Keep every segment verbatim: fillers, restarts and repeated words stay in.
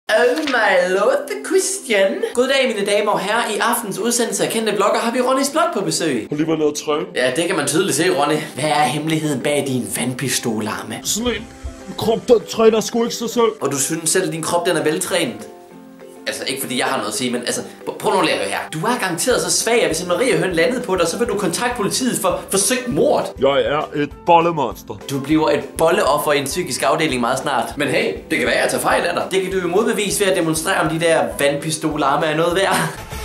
Oh my lord, the Christian. Goddag mine damer og herrer. I aftens udsendelse af Kendte Vlogger har vi Ronnys blog på besøg. Har lige været nede at træne. Ja, det kan man tydeligt se, Ronny. Hvad er hemmeligheden bag din vandpistolarme? Sådan en krop, der træner sgu ikke sig selv. Og du synes selv, at din krop den er veltrænet? Altså, ikke fordi jeg har noget at sige, men altså, prøv nu at lære her. Du er garanteret så svag, at hvis en mariehøn landede på dig, så vil du kontakte politiet for forsøgt mord. Jeg er et bollemonster. Du bliver et bolleoffer i en psykisk afdeling meget snart. Men hey, det kan være, at jeg tager fejl af dig. Det kan du jo modbevise ved at demonstrere, om de der vandpistolarme er noget værd.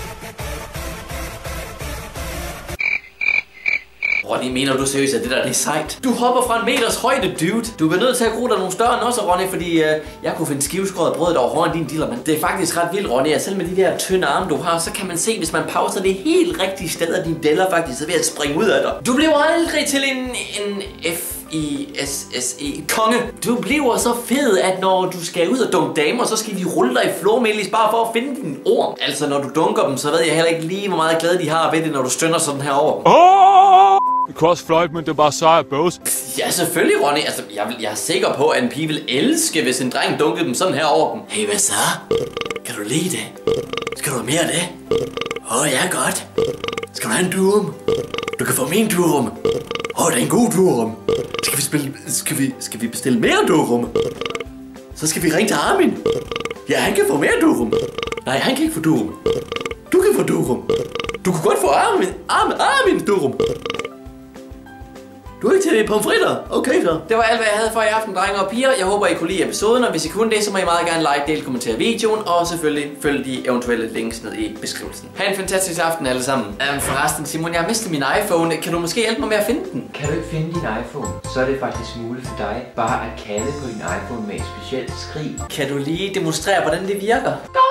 Ronny, mener du seriøst, at det der det er sejt? Du hopper fra en meters højde, dude. Du bliver nødt til at gro dig nogle større end også, Ronny, fordi øh, jeg kunne finde skiveskåret brød, der var hårdere end din diller, mand. Det er faktisk ret vildt, Ronny, at selv med de der tynde arme, du har, så kan man se, hvis man pauser det helt rigtige sted, at din deller faktisk er ved at springe ud af dig. Du bliver aldrig til en, en F I S S E konge. Du bliver så fed, at når du skal ud og dunke damer, så skal de rulle dig i flormelis bare for at finde din orm. Altså, når du dunker dem, så ved jeg heller ikke lige, hvor meget glæde de har ved det, når du stønner sådan her over dem. Oh! Det kan også fløjt, men det er bare sejr bøs. Ja, selvfølgelig, Ronny. Altså, jeg, jeg er sikker på, at en pige vil elske, hvis en dreng dunkede dem sådan her over dem. Hey, hvad så? Kan du lide det? Skal du have mere af det? Åh, oh, ja, godt. Skal du have en durum? Du kan få min durum. Åh, oh, det er en god durum. Skal vi, spille, skal vi, skal vi bestille mere durum? Så skal vi ringe til Armin. Ja, han kan få mere durum. Nej, han kan ikke få durum. Du kan få durum. Du kunne godt få Armin, Armin, Armin durum. Du er ikke til pomfritter? Okay så. Det var alt, hvad jeg havde for i aften, drenge og piger. Jeg håber, I kunne lide episoden, og hvis I kunne det, så må I meget gerne like, dele, kommentere videoen, og selvfølgelig følge de eventuelle links ned i beskrivelsen. Ha' en fantastisk aften alle sammen. Um, forresten, Simon, jeg har mistet min iPhone. Kan du måske hjælpe mig med at finde den? Kan du ikke finde din iPhone, så er det faktisk muligt for dig bare at kalde på din iPhone med et specielt skrig. Kan du lige demonstrere, hvordan det virker?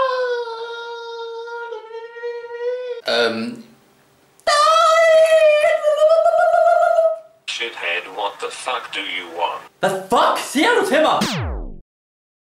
Øhm... Shithead, what the fuck do you want? Hvad fuck siger du til mig?